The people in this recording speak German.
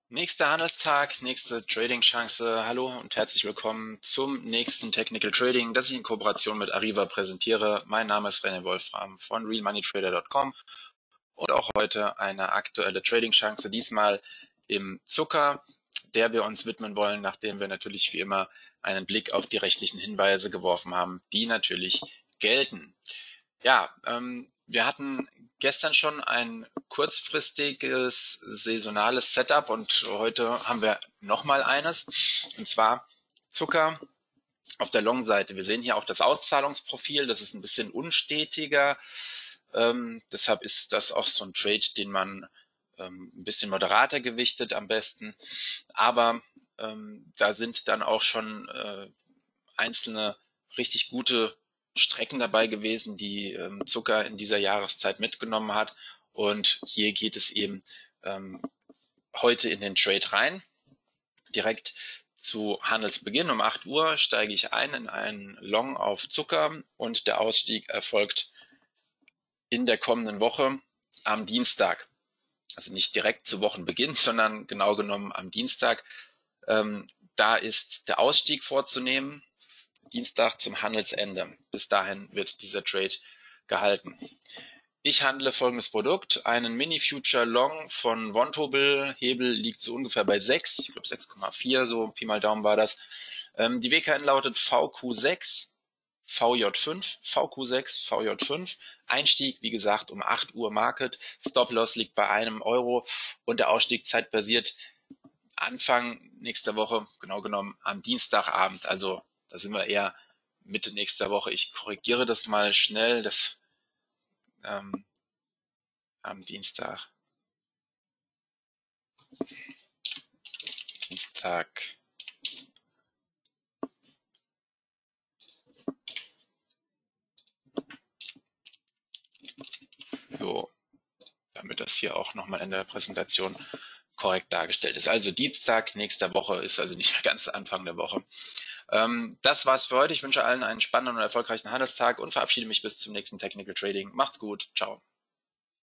Nächster Handelstag, nächste Trading-Chance. Hallo und herzlich willkommen zum nächsten Technical Trading, das ich in Kooperation mit Arriva präsentiere. Mein Name ist René Wolfram von realmoneytrader.com und auch heute eine aktuelle Trading-Chance, diesmal im Zucker, der wir uns widmen wollen, nachdem wir natürlich wie immer einen Blick auf die rechtlichen Hinweise geworfen haben, die natürlich gelten. Ja, wir hatten gestern schon ein kurzfristiges saisonales Setup und heute haben wir nochmal eines, und zwar Zucker auf der Long-Seite. Wir sehen hier auch das Auszahlungsprofil, das ist ein bisschen unstetiger, deshalb ist das auch so ein Trade, den man ein bisschen moderater gewichtet am besten, aber da sind dann auch schon einzelne richtig gute Strecken dabei gewesen, die Zucker in dieser Jahreszeit mitgenommen hat. Und hier geht es eben heute in den Trade rein. Direkt zu Handelsbeginn um 8 Uhr steige ich ein in einen Long auf Zucker und der Ausstieg erfolgt in der kommenden Woche am Dienstag. Also nicht direkt zu Wochenbeginn, sondern genau genommen am Dienstag. Da ist der Ausstieg vorzunehmen. Dienstag zum Handelsende. Bis dahin wird dieser Trade gehalten. Ich handle folgendes Produkt, einen Mini-Future Long von Vontobel. Hebel liegt so ungefähr bei 6, ich glaube 6,4, so Pi mal Daumen war das. Die WKN lautet VQ6, VJ5, VQ6, VJ5. Einstieg, wie gesagt, um 8 Uhr Market. Stop-Loss liegt bei €1 und der Ausstieg zeitbasiert Anfang nächster Woche, genau genommen am Dienstagabend. Also da sind wir eher Mitte nächster Woche. Ich korrigiere das mal schnell, das am Dienstag. So, damit das hier auch nochmal in der Präsentation korrekt dargestellt ist. Also Dienstag nächster Woche ist also nicht mehr ganz Anfang der Woche. Das war's für heute. Ich wünsche allen einen spannenden und erfolgreichen Handelstag und verabschiede mich bis zum nächsten Technical Trading. Macht's gut. Ciao.